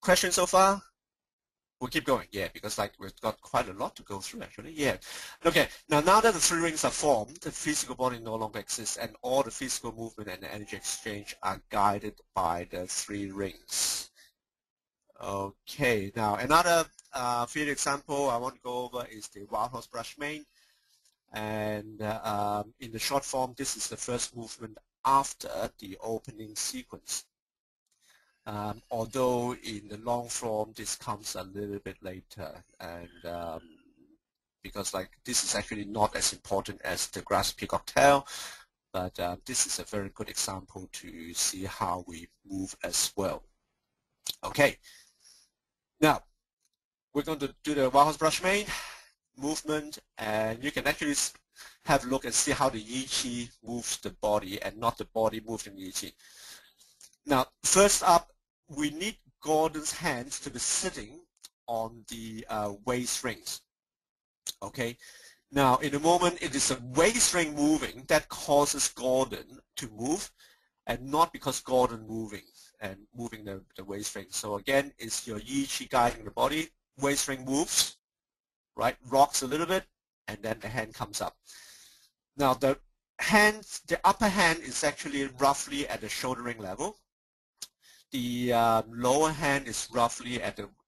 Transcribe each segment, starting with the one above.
questions so far? We'll keep going, yeah, because like we've got quite a lot to go through actually, yeah. Okay, now that the three rings are formed, the physical body no longer exists and all the physical movement and the energy exchange are guided by the three rings. Okay, now another field example I want to go over is the wild horse brush mane. And in the short form, this is the first movement after the opening sequence. Although in the long form, this comes a little bit later, and because like this is actually not as important as the grass peacock tail, but this is a very good example to see how we move as well. Okay, now we're going to do the wild horse brush mane movement, and you can actually have a look and see how the Yi Qi moves the body and not the body moving Yi Qi. Now, first up, we need Gordon's hands to be sitting on the waist rings. Okay. Now, in the moment, it is a waist ring moving that causes Gordon to move, and not because Gordon moving the waist ring. So again, it's your Yi Qi guiding the body. Waist ring moves, right? Rocks a little bit, and then the hand comes up. Now, the upper hand is actually roughly at the shoulder ring level. The lower hand is roughly at the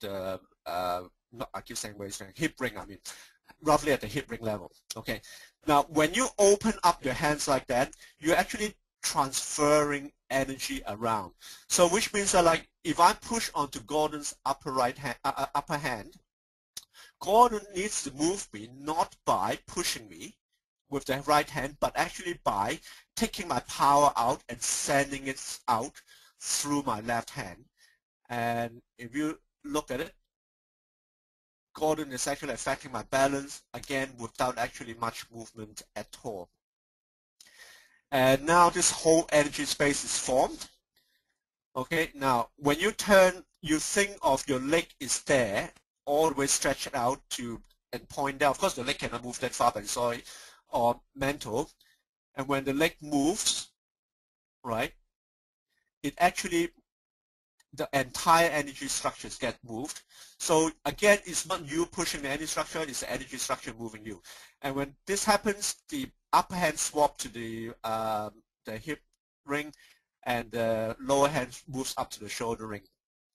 I keep saying waist ring, hip ring, I mean, roughly at the hip ring level. Okay. Now, when you open up your hands like that, you're actually transferring energy around. So, which means that, like, if I push onto Gordon's upper hand, Gordon needs to move me not by pushing me with the right hand, but actually by taking my power out and sending it out through my left hand. And if you look at it, Gordon is actually affecting my balance, again, without actually much movement at all. And now this whole energy space is formed. Okay, now when you turn, you think of your leg is there, all the way stretched out to and point down. Of course, the leg cannot move that far, but it's all mental. And when the leg moves, right, it actually, the entire energy structures get moved. So again, it's not you pushing the energy structure, it's the energy structure moving you. And when this happens, the upper hand swap to the hip ring, and the lower hand moves up to the shoulder ring.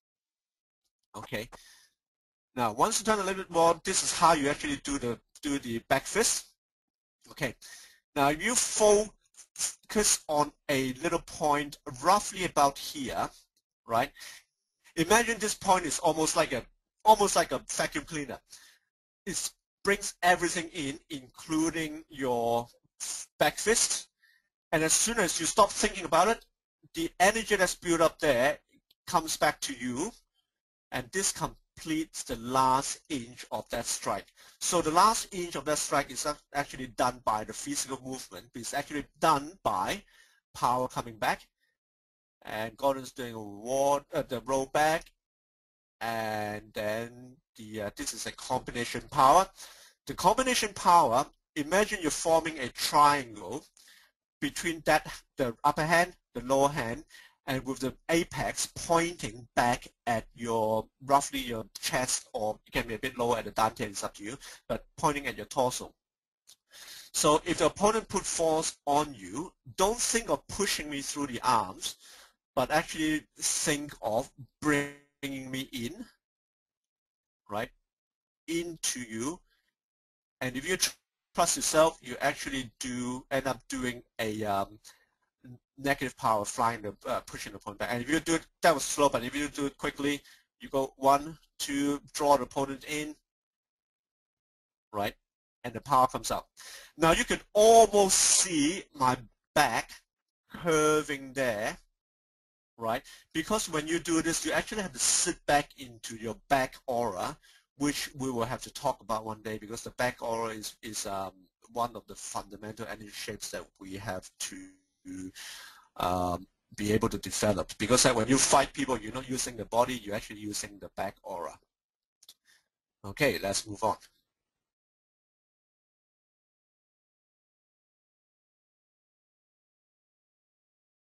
Okay. Now, once you've done a little bit more, this is how you actually do the back fist. Okay. Now, if you focus on a little point roughly about here, right? Imagine this point is almost like a vacuum cleaner. It brings everything in, including your back fist. And as soon as you stop thinking about it, the energy that's built up there comes back to you, and this completes the last inch of that strike. So the last inch of that strike is actually done by the physical movement. It's actually done by power coming back, and Gordon's doing the roll back, and then this is a combination power. The combination power, imagine you're forming a triangle between the upper hand, the lower hand, and with the apex pointing back at roughly your chest, or it can be a bit lower at the dantian, it's up to you, but pointing at your torso. So if the opponent put force on you, don't think of pushing me through the arms, but actually think of bringing me in, right, into you. And if you trust yourself, you actually end up doing a negative power, flying pushing the opponent back. And if you do it, that was slow, but if you do it quickly, you go 1, 2, draw the opponent in, right, and the power comes up. Now you can almost see my back curving there, right? Because when you do this, you actually have to sit back into your back aura, which we will have to talk about one day, because the back aura is one of the fundamental energy shapes that we have to be able to develop. Because when you fight people, you're not using the body, you're actually using the back aura. Okay, let's move on.